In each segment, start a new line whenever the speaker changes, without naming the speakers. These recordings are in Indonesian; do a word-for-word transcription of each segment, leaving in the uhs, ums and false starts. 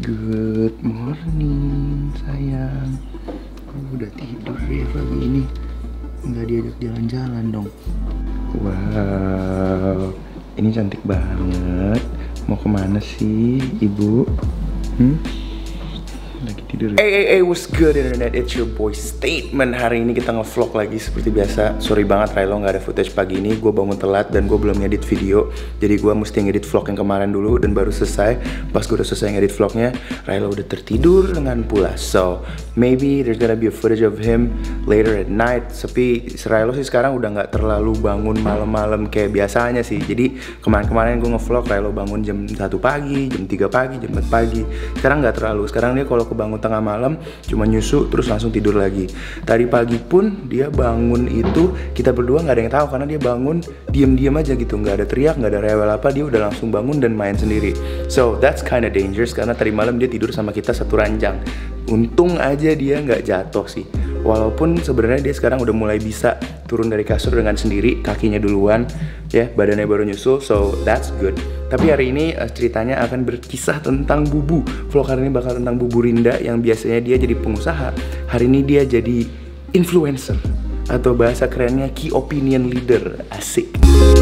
Good morning sayang. Oh, udah tidur ya pagi ini. Nggak diajak jalan-jalan dong. Wow, ini cantik banget. Mau kemana sih ibu? Hmm? Lagi tidur. Hey, hey, hey, what's good internet? It's your boy Statement. Hari ini kita nge-vlog lagi seperti biasa. Sorry banget Rilo nggak ada footage pagi ini. Gue bangun telat dan gue belum ngedit video. Jadi gue mesti ngedit vlog yang kemarin dulu dan baru selesai. Pas gue udah selesai ngedit vlognya, Rilo udah tertidur dengan pulas. So maybe there's gonna be a footage of him later at night. Tapi Rilo sih sekarang udah nggak terlalu bangun malam-malam kayak biasanya sih. Jadi kemarin-kemarin gue nge-vlog Rilo bangun jam satu pagi, jam tiga pagi, jam empat pagi. Sekarang nggak terlalu. Sekarang dia kalau kebangun tengah malam cuma nyusu terus langsung tidur lagi. Tadi pagi pun dia bangun itu kita berdua nggak ada yang tahu karena dia bangun diem-diem aja gitu, nggak ada teriak, nggak ada rewel apa, dia udah langsung bangun dan main sendiri. So that's kinda dangerous karena tadi malam dia tidur sama kita satu ranjang. Untung aja dia nggak jatuh sih. Walaupun sebenarnya dia sekarang udah mulai bisa turun dari kasur dengan sendiri, kakinya duluan, ya badannya baru nyusul, so that's good. Tapi hari ini uh, ceritanya akan berkisah tentang Bubu. Vlog hari ini bakal tentang Bubu Rinda yang biasanya dia jadi pengusaha. Hari ini dia jadi influencer atau bahasa kerennya key opinion leader. Asik.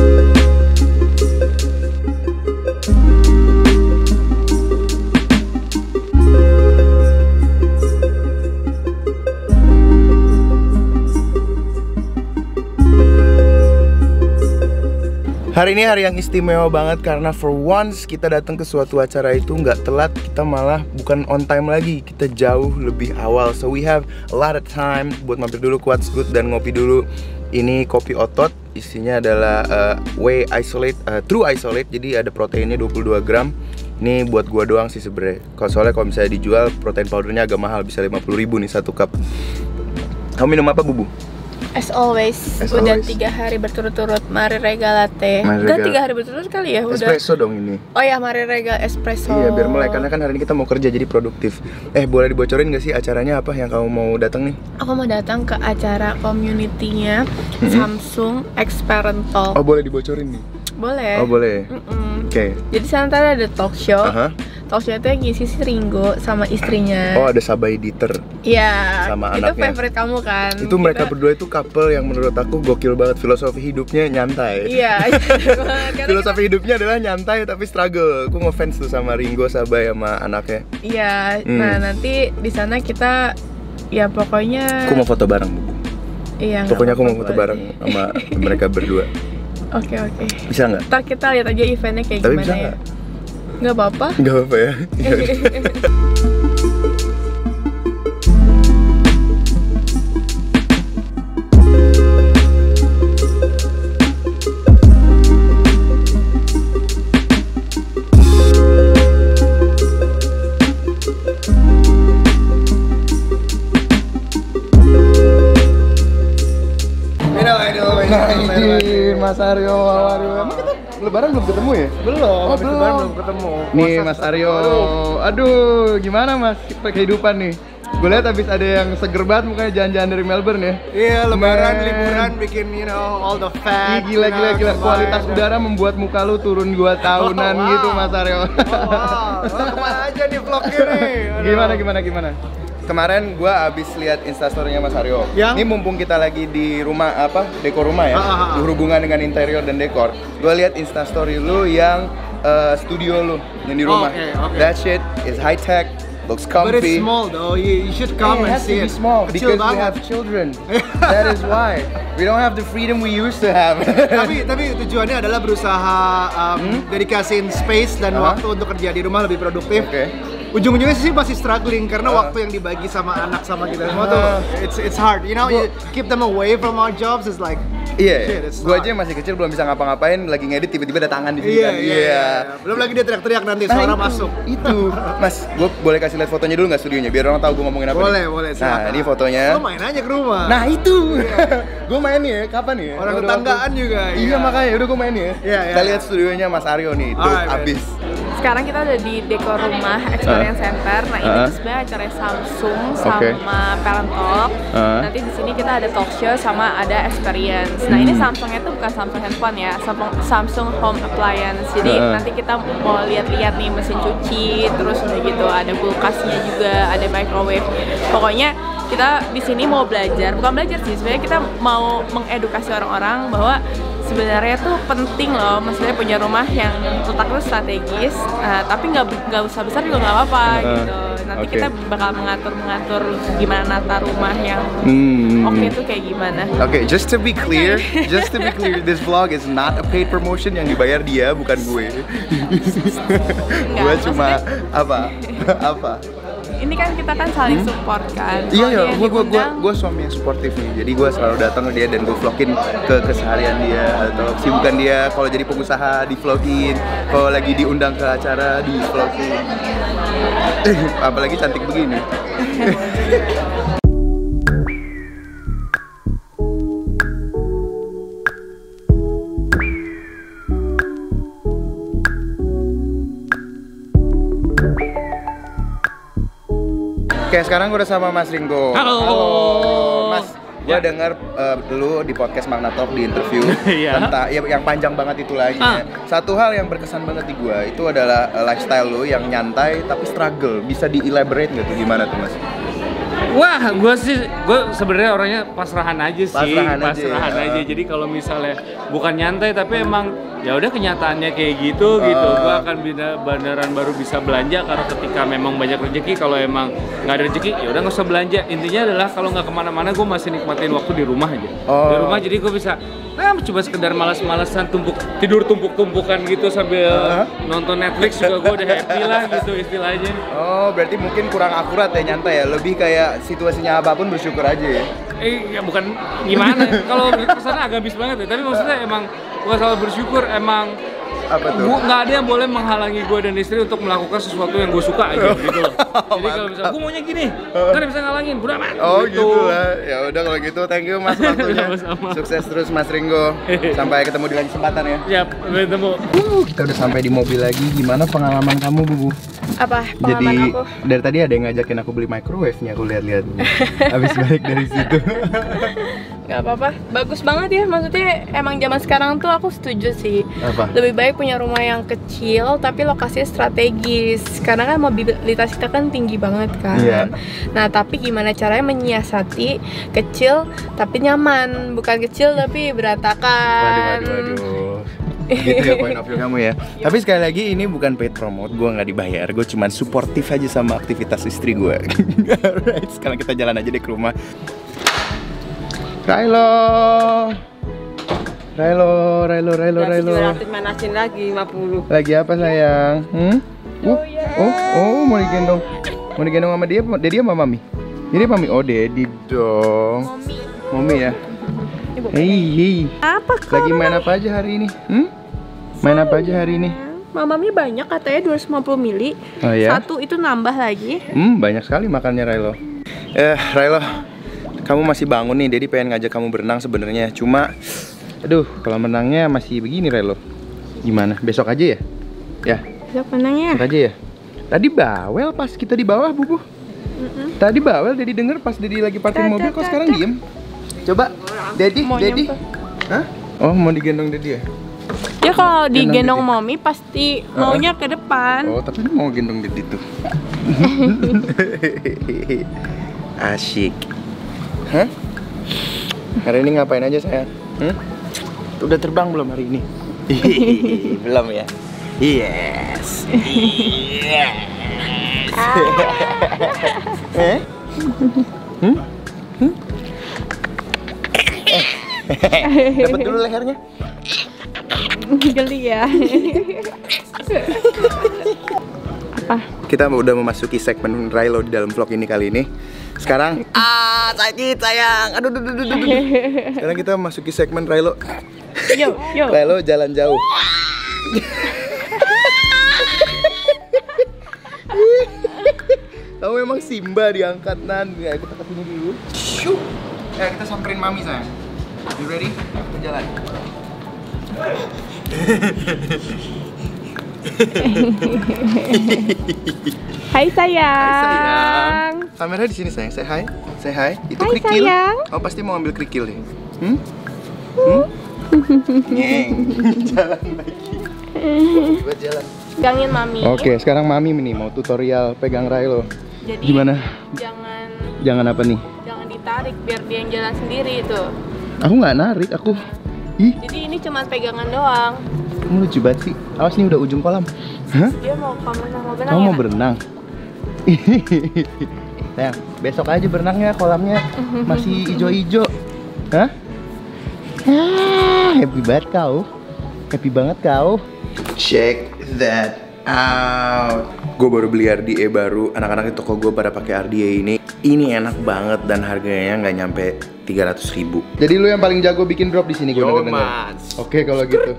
Hari ini hari yang istimewa banget karena for once kita datang ke suatu acara itu nggak telat, kita malah bukan on time lagi, kita jauh lebih awal. So we have a lot of time buat mampir dulu ke What's Good dan ngopi dulu. Ini kopi otot, isinya adalah uh, whey isolate, uh, true isolate, jadi ada proteinnya dua puluh dua gram. Ini buat gua doang sih sebenarnya. Kalau soalnya kalau misalnya dijual protein powdernya agak mahal, bisa lima puluh ribu nih satu cup. Kamu minum apa Bubu?
As always,
As
udah
always.
tiga hari berturut-turut Mari Rega Latte.
Mari
Enggak
Rega.
tiga hari berturut-turut kali ya? Udah.
Espresso dong ini.
Oh ya, Mari Rega Espresso.
Iya, biar mulai karena kan hari ini kita mau kerja jadi produktif. Eh, boleh dibocorin gak sih acaranya apa yang kamu mau datang nih?
Aku mau datang ke acara community-nya Samsung X Parent Talk.
Oh, boleh dibocorin nih?
Boleh.
Oh, boleh.
Mm-mm.
Oke. Okay.
Jadi sana tadi ada talk show.
Aha.
Talk show itu yang ngisi si Ringo sama istrinya.
Oh, ada Sabai Dieter.
Iya.
Sama
itu
anaknya.
favorite kamu kan?
Itu mereka
Kita-
berdua itu couple yang menurut aku gokil banget, filosofi hidupnya nyantai.
Iya. Karena
Filosofi hidupnya adalah nyantai tapi struggle. Aku ngefans tuh sama Ringo, Sabai sama anaknya.
Iya.
Hmm.
Nah nanti di sana kita ya pokoknya.
Aku mau foto bareng, Bubu.
Iya.
Pokoknya aku mau
nggak
foto
apa-apa
bareng
boleh.
sama mereka berdua.
Oke oke.
Bisa nggak?
Ntar kita lihat aja eventnya kayak
Tapi
gimana
bisa
ya.
nggak?
Nggak apa-apa.
Nggak apa-apa ya. Nah, ini Mas Aryo, Aryo. Emang kita lebaran belum ketemu ya?
Belum,
Oh,
habis
belum.
lebaran belum ketemu.
Nih
Puasa-
Mas Aryo, aduh gimana Mas kehidupan nih? Gue lihat habis ada yang seger banget mukanya jalan-jalan dari Melbourne ya.
Iya, lebaran,
Man.
liburan bikin you know all the
Ih,
fat.
gila
you
gila
know,
gila, kualitas
combined.
udara membuat muka lu turun dua tahunan
Oh, wow.
gitu Mas Aryo.
Oh, wow. Oh, kemana aja nih vlognya nih? Aduh.
Gimana gimana gimana? Kemarin gua abis lihat instastorynya Mas Aryo.
Yang?
Ini mumpung kita lagi di rumah apa dekor rumah ya,
Ah, ah, ah.
berhubungan dengan interior dan dekor. Gua lihat instastory lu yang uh, studio lu yang di rumah.
Oke, oke.
That shit is high tech, looks
But
comfy.
it's small though. You, you should come
It
and
has
see
to be
it.
small
Kecil
because we
banget.
have children. That is why we don't have the freedom we used to have.
tapi tapi tujuannya adalah berusaha um, dedikasiin space dan
Aha.
waktu untuk kerja di rumah lebih produktif.
Oke.
Ujung-ujungnya sih masih struggling karena
Ah.
waktu yang dibagi sama anak sama kita semua tuh
Ah.
it's it's hard. You know, you keep them away from our jobs is like
Iya,
shit, it's
gue
hard.
aja yang masih kecil belum bisa ngapa-ngapain, lagi ngedit tiba-tiba ada tangan di sini
Iya,
kan.
iya, iya. Belum lagi dia teriak-teriak nanti
Nah,
suara
itu,
masuk.
Itu, Mas, gue boleh kasih lihat fotonya dulu nggak studionya biar orang tahu gue ngomongin apa.
Boleh,
nih?
boleh,
Nah,
silakan.
ini fotonya.
Lo main aja ke rumah.
Nah itu, gue main nih ya, kapan nih ya?
Orang
Udah
tetanggaan
waktu-
juga,
Iya
iya.
makanya, udah gue main nih ya.
Iya, iya.
Kita lihat studionya Mas Aryo nih, tuh
Alright, man.
abis.
sekarang kita udah di Dekor Rumah Experience uh. Center. Nah, ini uh. tuh sebenarnya acaranya Samsung sama okay. Parent Talk. Uh. Nanti di sini kita ada talk show sama ada experience. Nah, hmm. ini Samsungnya tuh bukan Samsung handphone ya, Samsung Home Appliance. Jadi uh. nanti kita mau lihat-lihat nih mesin cuci, terus udah gitu ada kulkasnya juga, ada microwave. Pokoknya kita di sini mau belajar, bukan belajar sih, sebenarnya kita mau mengedukasi orang-orang bahwa sebenarnya tuh penting loh, maksudnya punya rumah yang letaknya strategis, uh, tapi nggak nggak usah besar juga nggak apa-apa uh, gitu. Nanti okay. kita bakal mengatur-mengatur gimana nata rumah yang hmm. oke okay tuh kayak gimana.
Oke, okay, just to be clear, just to be clear, this vlog is not a paid promotion, yang dibayar dia bukan gue. Gue cuma apa apa.
Ini kan kita kan saling support kan.
Iya iya, gue gue gue gue suami yang suportif nih. Jadi gue selalu datang ke dia dan gue vlogin ke keseharian dia atau kesibukan dia. Kalau jadi pengusaha di vlogin, kalau lagi diundang ke acara di vlogin. Apalagi cantik begini. Oke, sekarang gue udah sama Mas Ringo.
Halo,
Halo Mas. Gue ya. denger uh, dulu di podcast Magna Talk di interview ya. tentang ya, yang panjang banget itu lagi. Ah. Satu hal yang berkesan banget di gue itu adalah uh, lifestyle lo yang nyantai tapi struggle. Bisa di-elaborate nggak tuh gimana tuh Mas?
Wah, gue sih, gue sebenarnya orangnya pasrahan aja sih, pasrahan, pasrahan aja. aja.
Ya.
Jadi kalau misalnya bukan nyantai tapi emang ya udah kenyataannya kayak gitu uh. gitu. Gue akan beneran baru bisa belanja karena ketika memang banyak rezeki. Kalau emang nggak ada rezeki, ya udah nggak usah belanja. Intinya adalah kalau nggak kemana-mana, gue masih nikmatin waktu di rumah aja. Oh. Di rumah jadi gue bisa, nah coba sekedar malas-malasan tumpuk tidur tumpuk-tumpukan gitu sambil uh. nonton Netflix juga gue udah happy lah gitu istilahnya.
Oh, berarti mungkin kurang akurat ya nyantai ya, lebih kayak situasinya apapun bersyukur aja ya.
Eh ya bukan gimana, kalau kesana agamis banget ya, tapi maksudnya emang gue selalu bersyukur, emang
apa tuh?
Nggak ada yang boleh menghalangi gue dan istri untuk melakukan sesuatu yang gue suka aja gitu loh. Jadi kalau misalnya gue maunya gini, nggak ada bisa ngalangin, udah aman.
Oh gitu, gitu lah, ya udah kalau gitu, thank you Mas waktunya. Sukses terus Mas Ringo, sampai ketemu di lain kesempatan ya.
Siap, sampai ketemu.
Uh, kita udah sampai di mobil lagi. Gimana pengalaman kamu, Bubu?
Apa pengalaman
Jadi,
aku?
dari tadi ada yang ngajakin aku beli microwave-nya, aku lihat-lihat. Habis balik dari situ.
Gak apa-apa, bagus banget ya, maksudnya emang zaman sekarang tuh aku setuju sih.
Apa?
Lebih baik punya rumah yang kecil tapi lokasinya strategis, karena kan mobilitas kita kan tinggi banget kan.
Iya.
Nah tapi gimana caranya menyiasati kecil tapi nyaman, bukan kecil tapi berantakan.
Waduh, waduh, waduh. Gitu ya point of view kamu ya. Tapi sekali lagi ini bukan paid promote, gue nggak dibayar, gue cuman suportif aja sama aktivitas istri gue. Alright, sekarang kita jalan aja deh ke rumah. Railo, Railo, Railo, Railo, Railo.
Manasin lagi lima puluh.
Lagi apa sayang? Hmm? Uh, oh, oh, mau digendong, mau digendong sama dia, Dedi sama Mami? Jadi Mami, oh Dedi dong.
Mami.
Mami ya. Hei, hei.
Apa kau?
Lagi main apa aja hari ini? Hmm? Main apa aja hari ini?
Mamamnya banyak katanya dua ratus lima puluh mili.
Oh, ya?
Satu itu nambah lagi.
Hmm, banyak sekali makannya Railo. Eh, Railo, kamu masih bangun nih, Dedi pengen ngajak kamu berenang sebenarnya. Cuma, aduh, kalau menangnya masih begini Railo. Gimana? Besok aja ya? Ya.
Besok menangnya.
Besok aja ya. Tadi bawel pas kita di bawah, Bubu. Mm-mm. Tadi bawel, Dedi denger pas Dedi lagi parkir mobil, kok sekarang diem? Coba, Dedi, Dedi. Hah? Oh, mau digendong Dedi ya?
Ya kalau digendong Mami pasti maunya ke depan.
Oh, tapi mau gendong Dedi tuh. Asyik. Hah? Hari ini ngapain aja sayang? Hmm? Udah terbang belum hari ini? Belum ya? Yes. Yes. Eh? Hmm? Hmm? Dapat dulu lehernya.
Geli ya. Apa?
Kita udah memasuki segmen Railo di dalam vlog ini kali ini. Sekarang ah sakit sayang. Aduh, aduh, aduh, aduh. Sekarang kita memasuki segmen Railo.
Yo, yo.
Railo jalan jauh. Kamu emang Simba diangkat Nan. Ya, kita kesini dulu. Shoo. Eh, kita samperin Mami sayang. You ready? Kita jalan.
Hai sayang.
Hai sayang. Kamera di sini sayang. Say hi. Say hi. Itu
Hai,
kerikil.
sayang.
Oh pasti mau ambil kerikil nih. Hmm? Hmm? Nyeng. Jalan lagi. Buat jalan.
Pegangin mami.
Oke, sekarang mami nih mau tutorial pegang Rilo.
Jadi
gimana?
Jangan
Jangan apa nih?
jangan ditarik biar dia yang jalan sendiri itu.
Aku nggak narik, aku. Ih,
Jadi ini cuma pegangan doang.
kamu lucu banget sih. Awas nih udah ujung kolam. Hah?
Dia mau kamu mau berenang
Kamu
ya?
mau berenang? Sayang, besok aja berenangnya, kolamnya masih ijo-ijo. Hah? Ah, happy banget kau. Happy banget kau. Check that out. Gue baru beli R D A baru. Anak-anak di toko gue pada pakai R D A ini. Ini enak banget dan harganya nggak nyampe tiga ratus ribu. Jadi lu yang paling jago bikin drop di sini gue denger-denger. Oke kalau gitu.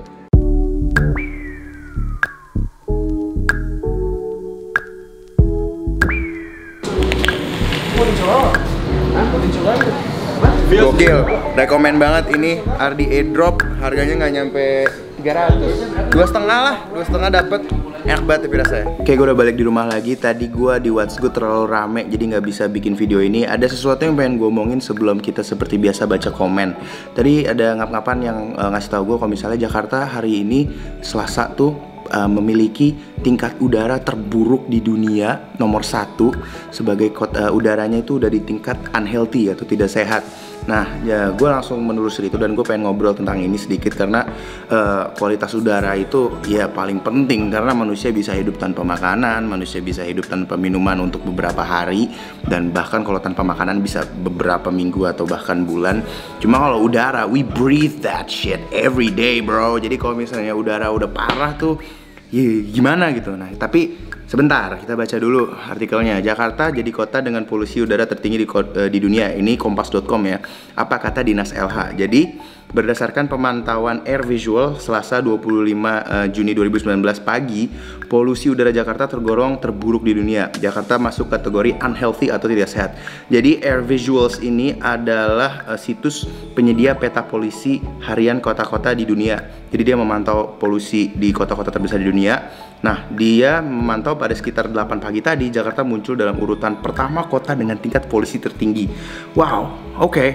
Gokil, rekomen banget ini R D A drop, harganya nggak nyampe tiga ratus, dua setengah lah, dua setengah dapet, enak banget tapi rasanya. Oke, gue udah balik di rumah lagi. Tadi gue di WhatsApp terlalu rame, jadi nggak bisa bikin video ini. Ada sesuatu yang pengen gue omongin sebelum kita seperti biasa baca komen. Tadi ada ngap-ngapan yang uh, ngasih tahu gue kalau misalnya Jakarta hari ini Selasa tuh uh, memiliki tingkat udara terburuk di dunia, nomor satu sebagai kota uh, udaranya itu udah di tingkat unhealthy atau tidak sehat. Nah, ya gue langsung menelusuri itu dan gue pengen ngobrol tentang ini sedikit karena uh, kualitas udara itu ya paling penting karena manusia bisa hidup tanpa makanan, manusia bisa hidup tanpa minuman untuk beberapa hari dan bahkan kalau tanpa makanan bisa beberapa minggu atau bahkan bulan. Cuma kalau udara, we breathe that shit every day, bro. Jadi kalau misalnya udara udah parah tuh, ya gimana gitu. Nah, tapi sebentar, kita baca dulu artikelnya. Jakarta jadi kota dengan polusi udara tertinggi di, di dunia. Ini kompas dot com ya. Apa kata Dinas L H? Jadi, berdasarkan pemantauan Air Visual Selasa dua puluh lima Juni dua ribu sembilan belas pagi, polusi udara Jakarta tergolong terburuk di dunia. Jakarta masuk kategori unhealthy atau tidak sehat. Jadi, Air Visuals ini adalah uh, situs penyedia peta polusi harian kota-kota di dunia. Jadi, dia memantau polusi di kota-kota terbesar di dunia. Nah, dia memantau pada sekitar delapan pagi tadi, Jakarta muncul dalam urutan pertama kota dengan tingkat polusi tertinggi. Wow, oke. Okay.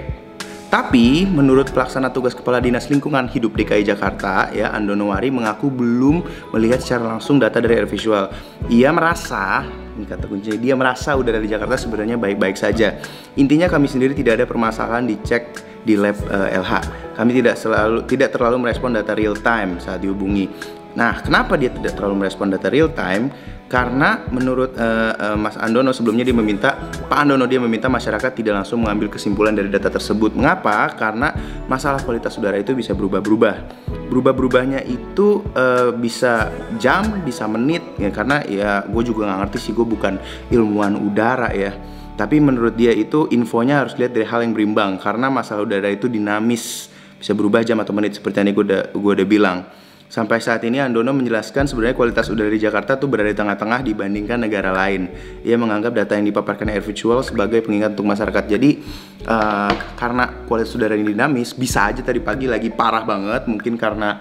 Tapi, menurut pelaksana tugas Kepala Dinas Lingkungan Hidup D K I Jakarta, ya, Andono Wari mengaku belum melihat secara langsung data dari Air Visual. Ia merasa, ini kata kuncinya, dia merasa udara di Jakarta sebenarnya baik-baik saja. Intinya kami sendiri tidak ada permasalahan dicek di lab uh, L H. Kami tidak selalu tidak terlalu merespon data real time saat dihubungi. Nah, kenapa dia tidak terlalu merespon data real time? Karena menurut uh, uh, Mas Andono sebelumnya dia meminta, Pak Andono dia meminta masyarakat tidak langsung mengambil kesimpulan dari data tersebut. Mengapa? Karena masalah kualitas udara itu bisa berubah-berubah. Berubah-berubahnya itu uh, bisa jam, bisa menit, ya. Karena ya gue juga nggak ngerti sih, gue bukan ilmuwan udara ya. Tapi menurut dia itu infonya harus lihat dari hal yang berimbang. Karena masalah udara itu dinamis, bisa berubah jam atau menit seperti yang gue udah, gue udah bilang. Sampai saat ini Andono menjelaskan sebenarnya kualitas udara di Jakarta tuh berada di tengah-tengah dibandingkan negara lain. Ia menganggap data yang dipaparkan Air Visual sebagai pengingat untuk masyarakat. Jadi uh, karena kualitas udara ini dinamis, bisa aja tadi pagi lagi parah banget, mungkin karena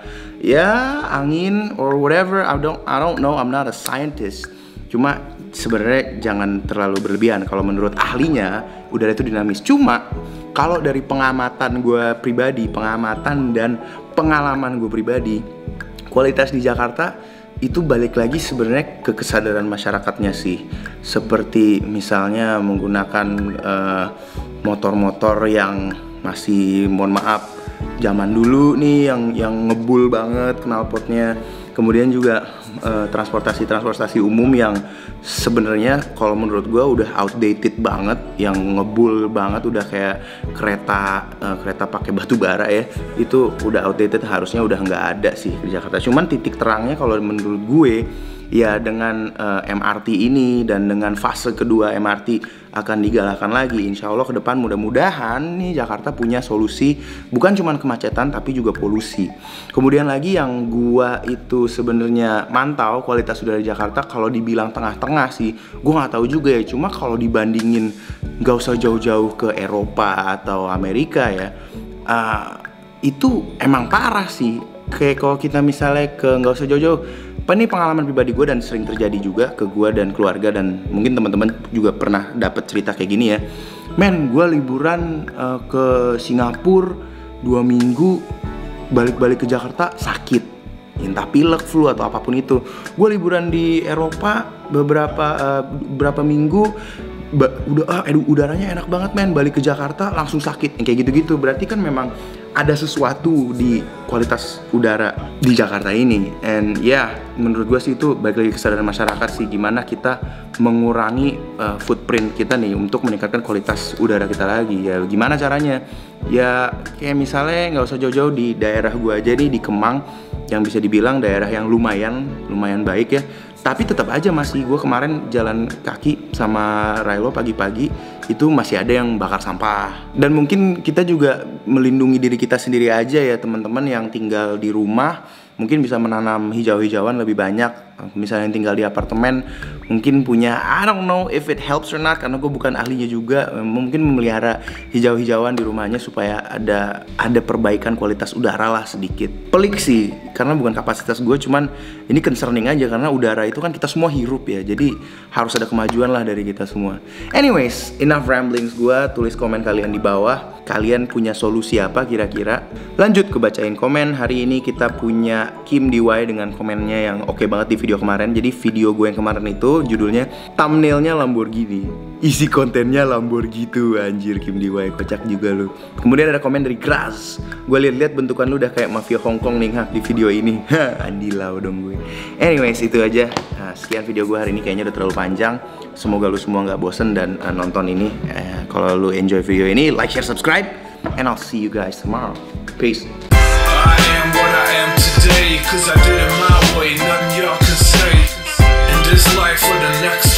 ya angin or whatever. I don't I don't know, I'm not a scientist. Cuma sebenarnya jangan terlalu berlebihan. Kalau menurut ahlinya udara itu dinamis. Cuma kalau dari pengamatan gue pribadi, pengamatan dan pengalaman gue pribadi, kualitas di Jakarta itu balik lagi sebenarnya ke kesadaran masyarakatnya sih. Seperti misalnya menggunakan uh, motor-motor yang masih, mohon maaf, zaman dulu nih yang yang ngebul banget knalpotnya. Kemudian juga uh, transportasi-transportasi umum yang sebenarnya kalau menurut gue udah outdated banget, yang ngebul banget, udah kayak kereta uh, kereta pakai batu bara ya, itu udah outdated, harusnya udah nggak ada sih di Jakarta. Cuman titik terangnya kalau menurut gue ya dengan uh, M R T ini dan dengan fase kedua M R T akan digalakkan lagi. Insya Allah ke depan mudah-mudahan nih Jakarta punya solusi bukan cuma kemacetan tapi juga polusi. Kemudian lagi yang gua itu sebenarnya mantau kualitas udara di Jakarta, kalau dibilang tengah-tengah sih gua nggak tahu juga ya. Cuma kalau dibandingin nggak usah jauh-jauh ke Eropa atau Amerika ya, uh, itu emang parah sih. Kayak kalau kita misalnya ke nggak usah jauh-jauh Ini pengalaman pribadi gue dan sering terjadi juga ke gue dan keluarga, dan mungkin teman-teman juga pernah dapat cerita kayak gini ya. Men, gue liburan uh, ke Singapura dua minggu, balik-balik ke Jakarta sakit, entah pilek, flu atau apapun itu. Gue liburan di Eropa beberapa uh, beberapa minggu, ba udah ah, udaranya enak banget men, balik ke Jakarta langsung sakit, yang kayak gitu-gitu. Berarti kan memang ada sesuatu di kualitas udara di Jakarta ini. And ya, yeah, menurut gue sih itu balik lagi kesadaran masyarakat sih, gimana kita mengurangi uh, footprint kita nih untuk meningkatkan kualitas udara kita lagi. Ya gimana caranya? Ya kayak misalnya nggak usah jauh-jauh, di daerah gue aja nih di Kemang, yang bisa dibilang daerah yang lumayan lumayan baik ya. Tapi tetap aja masih, gue kemarin jalan kaki sama Railo pagi-pagi itu masih ada yang bakar sampah. Dan mungkin kita juga melindungi diri kita sendiri aja ya teman-teman yang tinggal di rumah, mungkin bisa menanam hijau-hijauan lebih banyak. Misalnya yang tinggal di apartemen mungkin punya, I don't know if it helps or not, karena gue bukan ahlinya juga, mungkin memelihara hijau-hijauan di rumahnya supaya ada ada perbaikan kualitas udara lah sedikit. Pelik sih, karena bukan kapasitas gue, cuman ini concerning aja karena udara itu kan kita semua hirup ya, jadi harus ada kemajuan lah dari kita semua. Anyways, enough ramblings gue, tulis komen kalian di bawah. Kalian punya solusi apa kira-kira? Lanjut ke bacain komen. Hari ini kita punya Kim D Y dengan komennya yang oke banget di video kemarin. Jadi video gue yang kemarin itu judulnya thumbnailnya Lamborghini, isi kontennya Lamborghini tuh, anjir Kim D Y kocak juga lu. Kemudian ada komen dari Gras, gue lihat-lihat bentukan lu udah kayak mafia Hongkong nih ha, di video ini. Andilau dong gue. Anyways, itu aja. Nah, sekian video gue hari ini, kayaknya udah terlalu panjang. Semoga lu semua nggak bosen dan uh, nonton ini. Eh, kalau lu enjoy video ini, like, share, subscribe, and I'll see you guys tomorrow. Peace.
I am what I am today, cause I did it my way, nothing y'all can say. In this life or the next